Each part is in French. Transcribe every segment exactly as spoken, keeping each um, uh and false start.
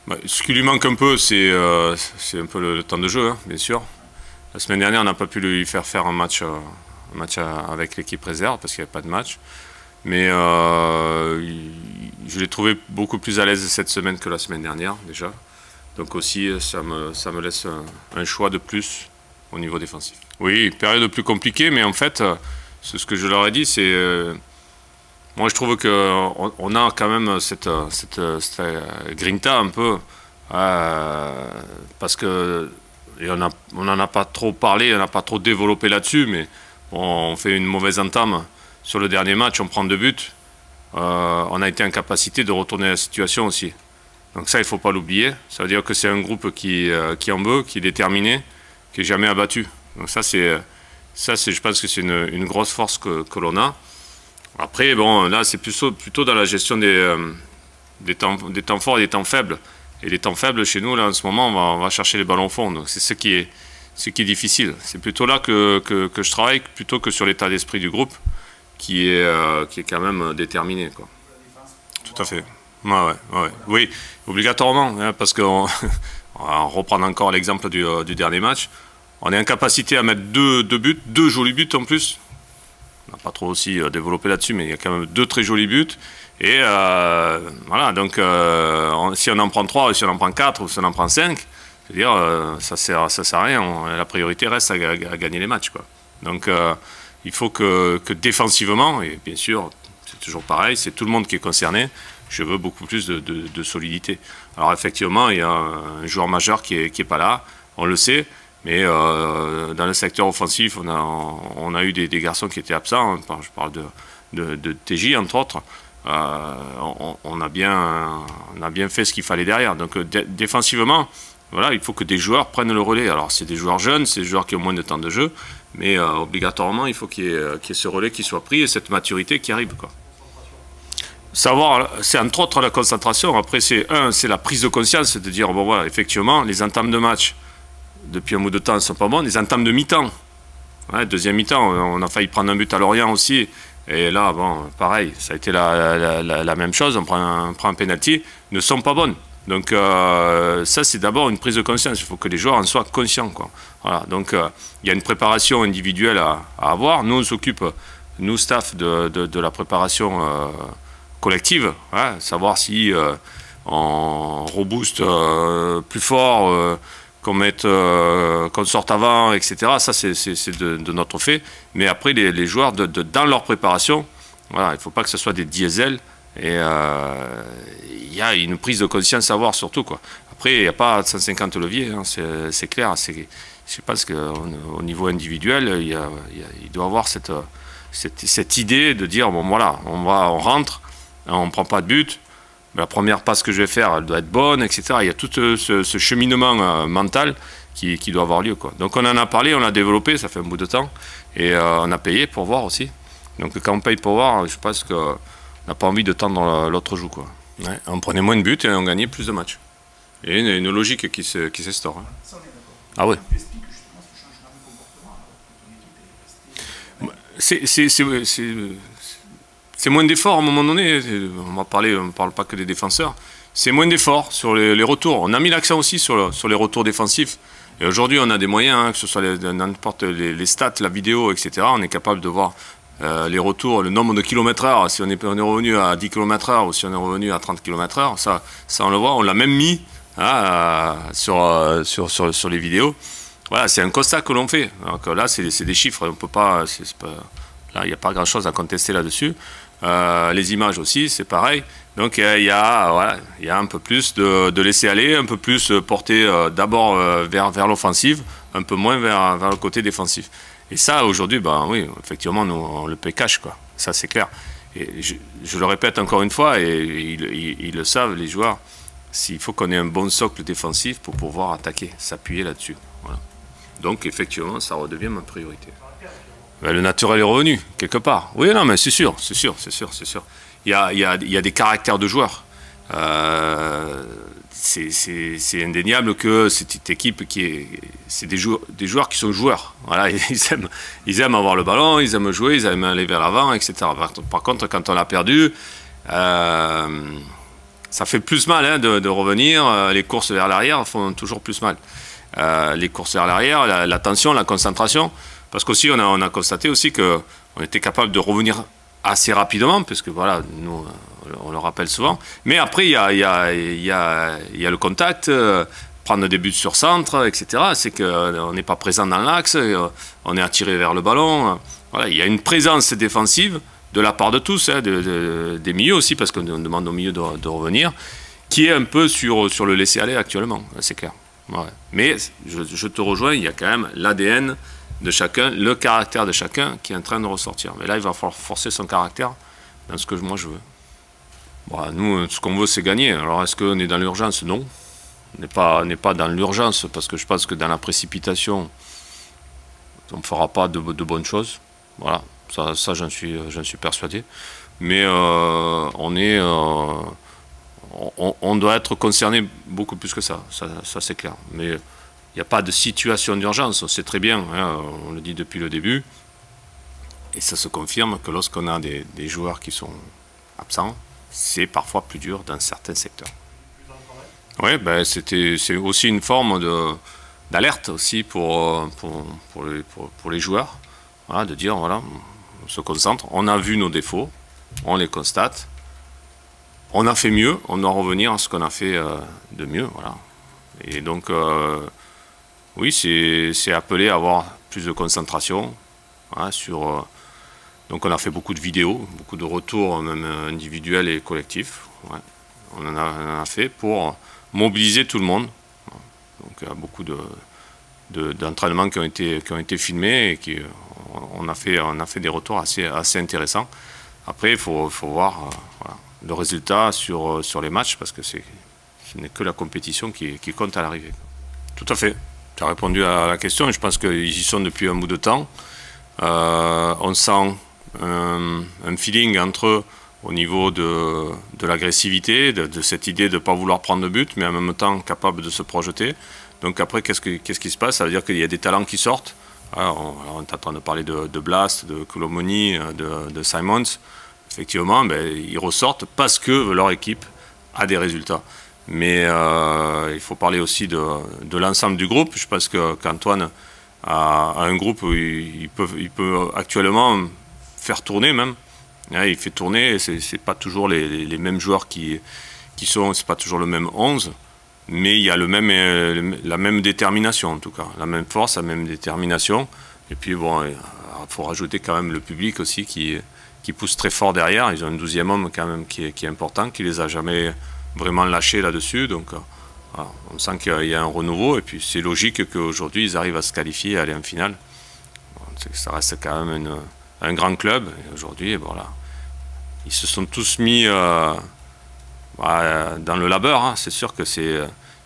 Bah, ce qui lui manque un peu, c'est euh, un peu le, le temps de jeu, hein, bien sûr. La semaine dernière, on n'a pas pu lui faire faire un match, euh, un match avec l'équipe réserve parce qu'il n'y avait pas de match. Mais euh, il, je l'ai trouvé beaucoup plus à l'aise cette semaine que la semaine dernière déjà. Donc aussi, ça me, ça me laisse un, un choix de plus au niveau défensif. Oui, période plus compliquée, mais en fait, ce que je leur ai dit, c'est... Euh, moi, je trouve qu'on on a quand même cette, cette, cette grinta un peu, euh, parce que et on n'en a pas trop parlé, on n'a pas trop développé là-dessus, mais on fait une mauvaise entame sur le dernier match, on prend deux buts, euh, on a été en capacité de retourner la situation aussi. Donc ça, il ne faut pas l'oublier. Ça veut dire que c'est un groupe qui, euh, qui en veut, qui est déterminé, qui n'est jamais abattu. Donc ça, c'est, ça je pense que c'est une, une grosse force que, que l'on a. Après, bon, là, c'est plutôt, plutôt dans la gestion des, euh, des, temps, des temps forts et des temps faibles. Et les temps faibles, chez nous, là, en ce moment, on va, on va chercher les ballons au fond. Donc, c'est ce qui est, ce qui est difficile. C'est plutôt là que, que, que je travaille, plutôt que sur l'état d'esprit du groupe, qui est, euh, qui est quand même déterminé, quoi. Tout à fait. Ouais, ouais, ouais. Oui, obligatoirement, hein, parce qu'on on reprend encore l'exemple du, euh, du dernier match. On est en capacité à mettre deux, deux buts, deux jolis buts en plus. On n'a pas trop aussi développé là-dessus, mais il y a quand même deux très jolis buts. Et euh, voilà, donc euh, on, si on en prend trois, ou si on en prend quatre, ou si on en prend cinq, je veux dire, euh, ça sert, ça sert à rien. On, la priorité reste à, à gagner les matchs, quoi. Donc euh, il faut que, que défensivement, et bien sûr, c'est toujours pareil, c'est tout le monde qui est concerné, je veux beaucoup plus de, de, de solidité. Alors effectivement, il y a un joueur majeur qui n'est qui est pas là, on le sait. Mais euh, dans le secteur offensif, on a, on a eu des, des garçons qui étaient absents. Je parle de, de, de T J, entre autres. Euh, on, on, a bien, on a bien fait ce qu'il fallait derrière. Donc défensivement, voilà, il faut que des joueurs prennent le relais. Alors c'est des joueurs jeunes, c'est des joueurs qui ont moins de temps de jeu. Mais euh, obligatoirement, il faut qu'il y, qu'il y ait ce relais qui soit pris et cette maturité qui arrive, quoi. Savoir, c'est entre autres la concentration. Après, c'est un, c'est la prise de conscience, de dire, bon voilà, effectivement, les entames de match, depuis un bout de temps, ne sont pas bonnes. Les entames de mi-temps, ouais, deuxième mi-temps, on a failli prendre un but à Lorient aussi. Et là, bon, pareil, ça a été la, la, la, la même chose. On prend un, on prend un penalty, ne sont pas bonnes. Donc euh, ça, c'est d'abord une prise de conscience. Il faut que les joueurs en soient conscients, quoi. Voilà. Donc euh, il y a une préparation individuelle à, à avoir. Nous, on s'occupe, nous, staff, de, de, de la préparation euh, collective, ouais, savoir si euh, on rebooste euh, plus fort, euh, qu'on mette, euh, qu'on sorte avant, et cetera. Ça, c'est de, de notre fait. Mais après, les, les joueurs, de, de, dans leur préparation, voilà, il ne faut pas que ce soit des diesels. Et il euh, y a une prise de conscience à avoir surtout, quoi. Après, il n'y a pas cent cinquante leviers, hein, c'est clair. Je pense qu'au niveau individuel, il, y a, il, y a, il doit y avoir cette, cette, cette idée de dire, bon voilà, on, va, on rentre, on ne prend pas de but. La première passe que je vais faire, elle doit être bonne, et cetera. Il y a tout ce, ce cheminement euh, mental qui, qui doit avoir lieu, quoi. Donc on en a parlé, on l'a développé, ça fait un bout de temps. Et euh, on a payé pour voir aussi. Donc quand on paye pour voir, je pense qu'on n'a pas envie de tendre l'autre joue, quoi. Ouais, on prenait moins de buts et on gagnait plus de matchs. Et une, une logique qui s'instaure. Hein. Ah oui. C'est... C'est moins d'efforts à un moment donné, on va parler, on ne parle pas que des défenseurs, c'est moins d'efforts sur les, les retours. On a mis l'accent aussi sur, le, sur les retours défensifs. Et aujourd'hui, on a des moyens, hein, que ce soit n'importe les, les stats, la vidéo, et cetera. On est capable de voir euh, les retours, le nombre de kilomètres heure, si on est, on est revenu à dix kilomètres heure ou si on est revenu à trente kilomètres heure, ça, ça on le voit, on l'a même mis, hein, sur, euh, sur, sur, sur les vidéos. Voilà, c'est un constat que l'on fait. Donc là, c'est des chiffres, on peut pas, c'est pas là, il n'y a pas grand-chose à contester là-dessus. Euh, les images aussi, c'est pareil. Donc il y a, voilà, il y a un peu plus de, de laisser aller, un peu plus porté euh, d'abord euh, vers, vers l'offensive, un peu moins vers, vers le côté défensif. Et ça, aujourd'hui, ben, oui, effectivement, nous, on le paye cash, quoi. Ça, c'est clair. Et je, je le répète encore une fois, et ils, ils, ils le savent, les joueurs, s'il faut qu'on ait un bon socle défensif pour pouvoir attaquer, s'appuyer là-dessus. Voilà. Donc, effectivement, ça redevient ma priorité. Le naturel est revenu, quelque part. Oui, non, mais c'est sûr, c'est sûr, c'est sûr, c'est sûr. Il y a, il y a, il y a des caractères de joueurs. Euh, c'est indéniable que cette équipe qui est... C'est des, jou des joueurs qui sont joueurs. Voilà, ils aiment, ils aiment avoir le ballon, ils aiment jouer, ils aiment aller vers l'avant, et cetera. Par, par contre, quand on l'a perdu, euh, ça fait plus mal hein, de, de revenir. Les courses vers l'arrière font toujours plus mal. Euh, les courses vers l'arrière, la, la tension, la concentration. Parce qu'aussi, on a, on a constaté aussi qu'on était capable de revenir assez rapidement, parce que voilà, nous, on le rappelle souvent. Mais après, il y a, y a, y a, y a le contact, euh, prendre des buts sur centre, et cetera. C'est qu'on n'est pas présent dans l'axe, on est attiré vers le ballon. Voilà, il y a une présence défensive de la part de tous, hein, de, de, des milieux aussi, parce qu'on demande aux milieux de, de revenir, qui est un peu sur, sur le laisser-aller actuellement, c'est clair. Ouais. Mais je, je te rejoins, il y a quand même l'A D N de chacun, le caractère de chacun qui est en train de ressortir. Mais là, il va falloir forcer son caractère dans ce que moi je veux. Bon, nous, ce qu'on veut, c'est gagner. Alors, est-ce qu'on est dans l'urgence? Non. On n'est pas, n'est pas dans l'urgence, parce que je pense que dans la précipitation, on ne fera pas de, de bonnes choses. Voilà, ça, ça j'en suis, j'en suis persuadé. Mais euh, on est... Euh, On, on doit être concerné beaucoup plus que ça, ça, ça c'est clair. Mais il n'y a pas de situation d'urgence, on sait très bien, hein, on le dit depuis le début. Et ça se confirme que lorsqu'on a des, des joueurs qui sont absents, c'est parfois plus dur dans certains secteurs. Oui, ben c'est aussi une forme d'alerte aussi pour, pour, pour, les, pour, pour les joueurs, voilà, de dire, voilà, on se concentre, on a vu nos défauts, on les constate. On a fait mieux, on doit revenir à ce qu'on a fait euh, de mieux. Voilà. Et donc, euh, oui, c'est appelé à avoir plus de concentration. Voilà, sur, euh, donc on a fait beaucoup de vidéos, beaucoup de retours, même individuels et collectifs. Ouais. On, en a, on en a fait pour mobiliser tout le monde. Donc il y a beaucoup d'entraînements de, de, qui, ont été, qui ont été filmés et qui, on, a fait, on a fait des retours assez, assez intéressants. Après, il faut, faut voir... Euh, voilà, le résultat sur, sur les matchs, parce que ce n'est que la compétition qui, qui compte à l'arrivée. Tout à fait. Tu as répondu à la question, je pense qu'ils y sont depuis un bout de temps. Euh, on sent un, un feeling entre eux au niveau de, de l'agressivité, de, de cette idée de ne pas vouloir prendre de but, mais en même temps capable de se projeter. Donc après, qu'est-ce qui, qu'est-ce qui se passe? Ça veut dire qu'il y a des talents qui sortent. Alors, on, on est en train de parler de, de Blast, de Colomoni, de, de Simons. Effectivement, ben, ils ressortent parce que leur équipe a des résultats. Mais euh, il faut parler aussi de, de l'ensemble du groupe. Je pense qu'Antoine a, a un groupe où il, il, peut, il peut actuellement faire tourner même. Ouais, il fait tourner, ce n'est pas toujours les, les, les mêmes joueurs qui, qui sont, c'est pas toujours le même onze, mais il y a le même, la même détermination en tout cas, la même force, la même détermination. Et puis bon, il faut rajouter quand même le public aussi qui... qui poussent très fort derrière. Ils ont un douzième homme quand même qui est, qui est important, qui les a jamais vraiment lâchés là-dessus. Donc voilà, on sent qu'il y, y a un renouveau et puis c'est logique qu'aujourd'hui ils arrivent à se qualifier et aller en finale. Bon, ça reste quand même une, un grand club. Aujourd'hui, voilà, ils se sont tous mis euh, voilà, dans le labeur. Hein. C'est sûr que c'est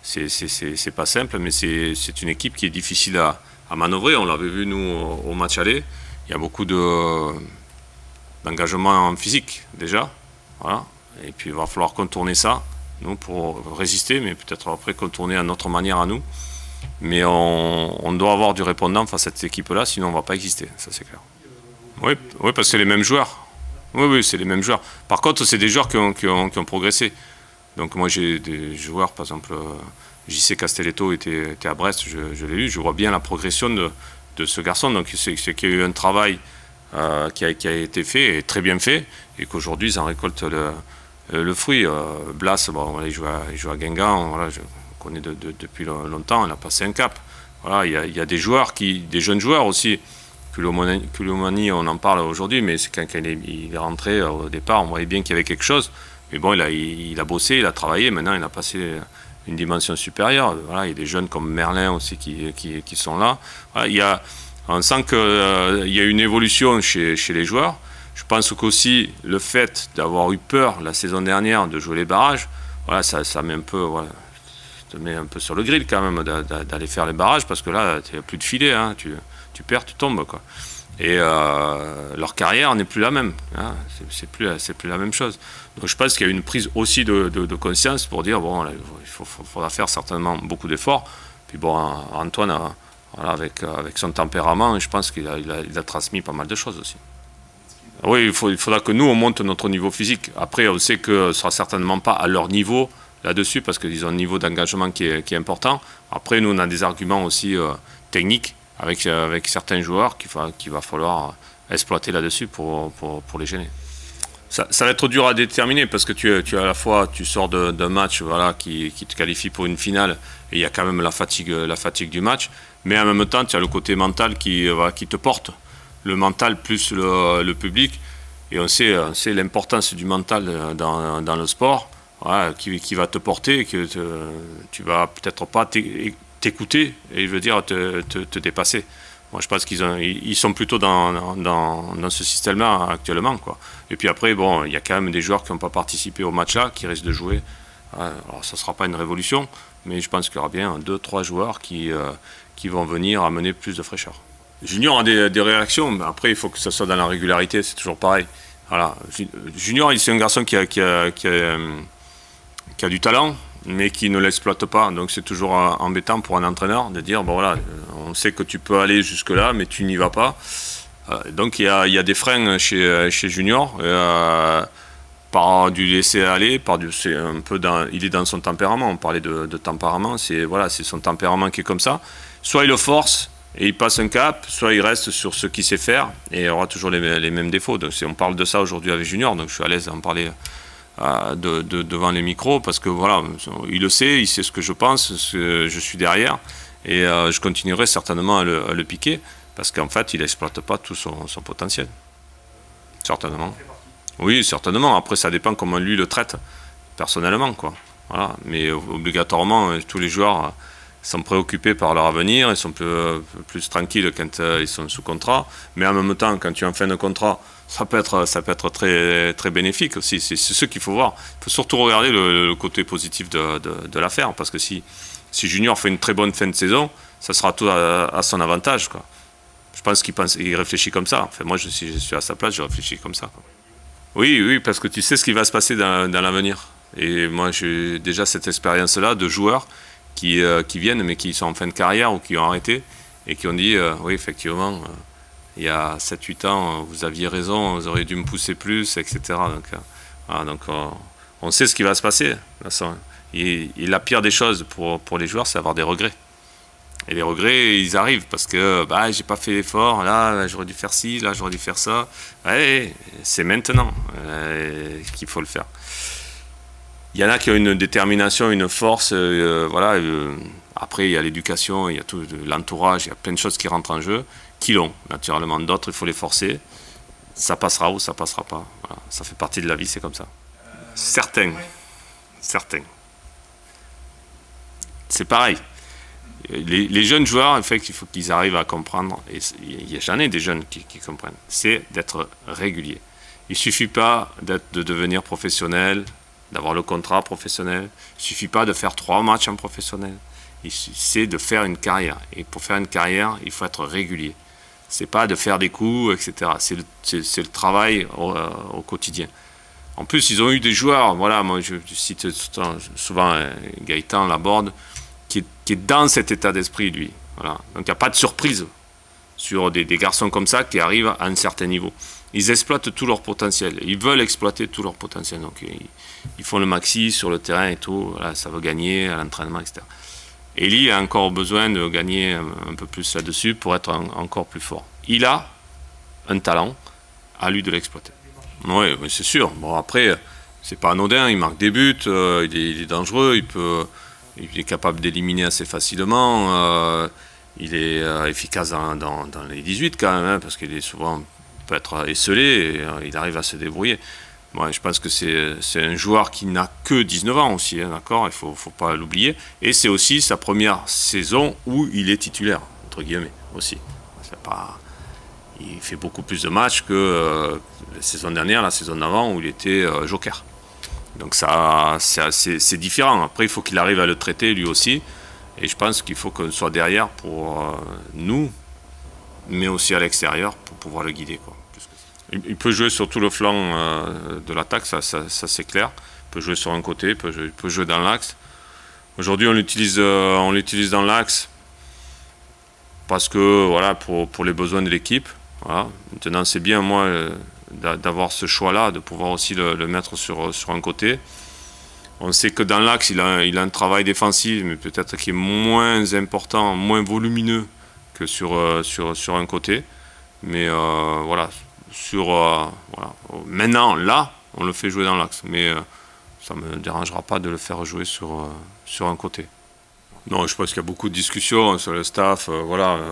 c'est pas simple, mais c'est une équipe qui est difficile à, à manœuvrer. On l'avait vu nous au, au match aller. Il y a beaucoup de d'engagement physique déjà, voilà. Et puis il va falloir contourner ça, nous, pour résister, mais peut-être après contourner à notre manière à nous. Mais on, on doit avoir du répondant face à cette équipe-là, sinon on ne va pas exister, ça c'est clair. Oui, oui, parce que c'est les mêmes joueurs. Oui, oui, c'est les mêmes joueurs. Par contre, c'est des joueurs qui ont, qui ont, qui ont progressé. Donc moi j'ai des joueurs, par exemple, J C Castelletto était, était à Brest, je, je l'ai lu, je vois bien la progression de, de ce garçon, donc c'est qu'il y a eu un travail Euh, qui, a, qui a été fait et très bien fait et qu'aujourd'hui ils en récoltent le, le fruit. Euh, Blas, bon, voilà, il, joue à, il joue à Guingamp, voilà, je connais de, de, depuis longtemps, il a passé un cap. Voilà, il, y a, il y a des joueurs, qui, des jeunes joueurs aussi. Colomani, on en parle aujourd'hui, mais c'est quand il est, il est rentré au départ, on voyait bien qu'il y avait quelque chose. Mais bon, il a, il, il a bossé, il a travaillé, maintenant il a passé une dimension supérieure. Voilà, il y a des jeunes comme Merlin aussi qui, qui, qui sont là. Voilà, il y a On sent qu'il euh, y a une évolution chez, chez les joueurs. Je pense qu'aussi le fait d'avoir eu peur la saison dernière de jouer les barrages, voilà, ça, ça met un peu, voilà, te met un peu sur le grill quand même d'aller faire les barrages parce que là, tu n'as plus de filet, hein, tu, tu perds, tu tombes, quoi. Et euh, leur carrière n'est plus la même, hein, c'est plus, c'est plus la même chose. Donc je pense qu'il y a une prise aussi de, de, de conscience pour dire bon, là, il faut, faudra faire certainement beaucoup d'efforts. Puis bon, Antoine a, voilà, avec, avec son tempérament, je pense qu'il a, il a, il a transmis pas mal de choses aussi. Oui, il, faut, il faudra que nous, on monte notre niveau physique. Après, on sait que ce ne sera certainement pas à leur niveau là-dessus, parce qu'ils ont un niveau d'engagement qui est, qui est important. Après, nous, on a des arguments aussi euh, techniques avec, euh, avec certains joueurs qu'il va, qu'il va falloir exploiter là-dessus pour, pour, pour les gêner. Ça, ça va être dur à déterminer, parce que tu, tu à la fois, tu sors d'un match voilà, qui, qui te qualifie pour une finale, et il y a quand même la fatigue, la fatigue du match, mais en même temps, tu as le côté mental qui, voilà, qui te porte. Le mental plus le, le public, et on sait, on sait l'importance du mental dans, dans le sport, voilà, qui, qui va te porter, que te, tu vas peut-être pas t'écouter et je veux dire te, te, te dépasser. Moi, je pense qu'ils ils sont plutôt dans, dans, dans ce système-là actuellement, quoi. Et puis après, bon, il y a quand même des joueurs qui n'ont pas participé au match-là, qui risquent de jouer. Alors, ça ne sera pas une révolution, mais je pense qu'il y aura bien deux, trois joueurs qui, euh, qui vont venir amener plus de fraîcheur. Junior a des, des réactions, mais après il faut que ça soit dans la régularité, c'est toujours pareil. Voilà. Junior, c'est un garçon qui a, qui, a, qui, a, qui a du talent, mais qui ne l'exploite pas. Donc c'est toujours embêtant pour un entraîneur de dire, bon voilà, on sait que tu peux aller jusque-là, mais tu n'y vas pas. Donc il y a, il y a des freins chez, chez Junior, euh, par du laisser aller, par du, c'est un peu dans, il est dans son tempérament. On parlait de, de tempérament, c'est voilà, c'est son tempérament qui est comme ça. Soit il le force, et il passe un cap, soit il reste sur ce qu'il sait faire et il aura toujours les, les mêmes défauts. Donc on parle de ça aujourd'hui avec Junior, donc je suis à l'aise d'en parler euh, de, de, devant les micros parce que voilà, il le sait, il sait ce que je pense, ce que je suis derrière et euh, je continuerai certainement à le, à le piquer parce qu'en fait il n'exploite pas tout son, son potentiel. Certainement. Oui, certainement. Après ça dépend comment lui le traite personnellement, quoi. Voilà. Mais obligatoirement, tous les joueurs sont préoccupés par leur avenir, ils sont plus, plus tranquilles quand euh, ils sont sous contrat, mais en même temps, quand tu es en fin de contrat, ça peut être, ça peut être très, très bénéfique aussi, c'est ce qu'il faut voir. Il faut surtout regarder le, le côté positif de, de, de l'affaire, parce que si, si Junior fait une très bonne fin de saison, ça sera tout à, à son avantage, quoi. Je pense qu'il pense, il réfléchit comme ça. Enfin, moi, je, si je suis à sa place, je réfléchis comme ça, quoi. Oui, oui, parce que tu sais ce qui va se passer dans, dans l'avenir. Et moi, j'ai déjà cette expérience-là de joueurs Qui, euh, qui viennent mais qui sont en fin de carrière ou qui ont arrêté et qui ont dit euh, oui effectivement euh, il y a sept huit ans euh, vous aviez raison, vous auriez dû me pousser plus, et cetera. Donc, euh, voilà, donc euh, on sait ce qui va se passer. Et, et la pire des choses pour, pour les joueurs, c'est avoir des regrets. Et les regrets, ils arrivent parce que bah, j'ai pas fait l'effort, là j'aurais dû faire ci, là j'aurais dû faire ça. Ouais, c'est maintenant euh, qu'il faut le faire. Il y en a qui ont une détermination, une force, euh, voilà. Euh, après, il y a l'éducation, il y a tout l'entourage, il y a plein de choses qui rentrent en jeu, qui l'ont, naturellement. D'autres, il faut les forcer. Ça passera ou ça passera pas. Voilà. Ça fait partie de la vie, c'est comme ça. Certains. Certains. C'est pareil. Les, les jeunes joueurs, en fait, il faut qu'ils arrivent à comprendre, et j'en ai des jeunes qui, qui comprennent, c'est d'être régulier. Il ne suffit pas de devenir professionnel, d'avoir le contrat professionnel. Il ne suffit pas de faire trois matchs en professionnel. C'est de faire une carrière. Et pour faire une carrière, il faut être régulier. Ce n'est pas de faire des coups, et cetera. C'est le, le travail au, euh, au quotidien. En plus, ils ont eu des joueurs, voilà, moi je cite souvent euh, Gaëtan Laborde, qui est, qui est dans cet état d'esprit, lui. Voilà. Donc il n'y a pas de surprise sur des, des garçons comme ça qui arrivent à un certain niveau. Ils exploitent tout leur potentiel. Ils veulent exploiter tout leur potentiel. Donc, ils, ils font le maxi sur le terrain et tout. Voilà, ça veut gagner à l'entraînement, et cetera. Elie a encore besoin de gagner un, un peu plus là-dessus pour être un, encore plus fort. Il a un talent, à lui de l'exploiter. Oui, mais c'est sûr. Bon, après, c'est pas anodin. Il marque des buts, euh, il, est, il est dangereux, il, peut, il est capable d'éliminer assez facilement. Euh, il est euh, efficace dans, dans, dans les dix-huit quand même, hein, parce qu'il est souvent peut être esselé et euh, il arrive à se débrouiller. Moi, je pense que c'est un joueur qui n'a que dix-neuf ans aussi, hein, d'accord, il ne faut, faut pas l'oublier. Et c'est aussi sa première saison où il est titulaire, entre guillemets, aussi. Pas, il fait beaucoup plus de matchs que euh, la saison dernière, la saison d'avant, où il était euh, joker. Donc ça, c'est différent. Après, il faut qu'il arrive à le traiter lui aussi. Et je pense qu'il faut qu'on soit derrière pour euh, nous, mais aussi à l'extérieur, pour pouvoir le guider, quoi. Il peut jouer sur tout le flanc euh, de l'attaque, ça, ça, ça c'est clair. Il peut jouer sur un côté, il peut jouer, il peut jouer dans l'axe. Aujourd'hui, on l'utilise euh, on l'utilise dans l'axe parce que voilà, pour, pour les besoins de l'équipe. Voilà. Maintenant, c'est bien, moi, euh, d'avoir ce choix-là, de pouvoir aussi le, le mettre sur, sur un côté. On sait que dans l'axe, il a, il a un travail défensif, mais peut-être qui est moins important, moins volumineux que sur, euh, sur, sur un côté. Mais euh, voilà, sur, euh, voilà, maintenant, là, on le fait jouer dans l'axe. Mais euh, ça ne me dérangera pas de le faire jouer sur, euh, sur un côté. Non, je pense qu'il y a beaucoup de discussions sur le staff. Euh, voilà, euh,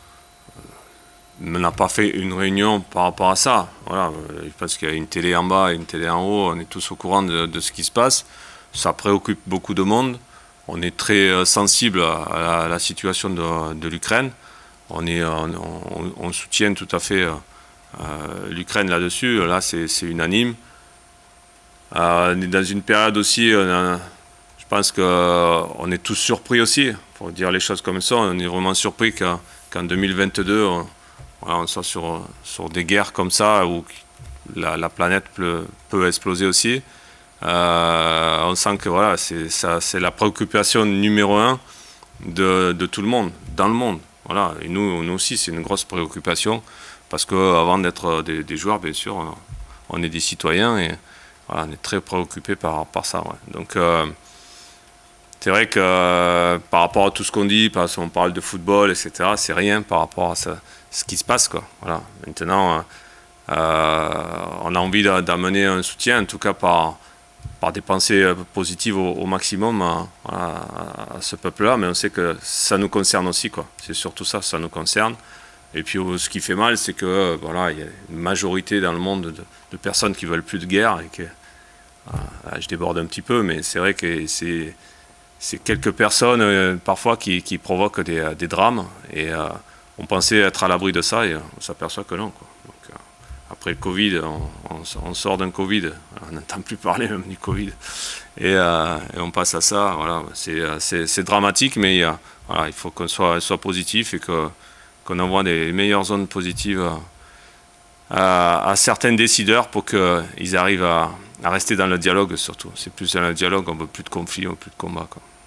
on n'a pas fait une réunion par rapport à ça. Voilà, je pense qu'il y a une télé en bas et une télé en haut. On est tous au courant de, de ce qui se passe. Ça préoccupe beaucoup de monde. On est très euh, sensible à la, à la situation de, de l'Ukraine. On, est, on, on, on soutient tout à fait euh, l'Ukraine là-dessus. Là, c'est unanime. Euh, on est dans une période aussi, euh, je pense qu'on est tous surpris aussi. Pour dire les choses comme ça, on est vraiment surpris qu'en qu'en deux mille vingt-deux, on, voilà, on soit sur, sur des guerres comme ça où la, la planète peut, peut exploser aussi. Euh, on sent que voilà, c'est la préoccupation numéro un de, de tout le monde, dans le monde. Voilà. Et nous, nous aussi, c'est une grosse préoccupation parce qu'avant d'être des, des joueurs, bien sûr, on est des citoyens et voilà, on est très préoccupés par, par ça. Ouais. Donc, euh, c'est vrai que euh, par rapport à tout ce qu'on dit, parce qu'on parle de football, et cetera, c'est rien par rapport à ça, ce qui se passe, quoi. Voilà. Maintenant, euh, on a envie d'amener un soutien, en tout cas par par des pensées positives au, au maximum à, à, à ce peuple-là, mais on sait que ça nous concerne aussi, quoi. C'est surtout ça, ça nous concerne. Et puis ce qui fait mal, c'est que voilà, il y a une majorité dans le monde de, de personnes qui veulent plus de guerre et que voilà, je déborde un petit peu, mais c'est vrai que c'est c'est quelques personnes euh, parfois qui, qui provoquent des, des drames et euh, on pensait être à l'abri de ça et on s'aperçoit que non, quoi. Donc, euh, après le Covid, on, on, on sort d'un Covid, on n'entend plus parler même du Covid, et, euh, et on passe à ça. Voilà, c'est dramatique, mais il, voilà, il faut qu'on soit, soit positif et que, qu'on envoie des meilleures zones positives à, à, à certains décideurs pour qu'ils arrivent à, à rester dans le dialogue surtout. C'est plus dans le dialogue, on ne veut plus de conflits, on ne veut plus de combats, quoi.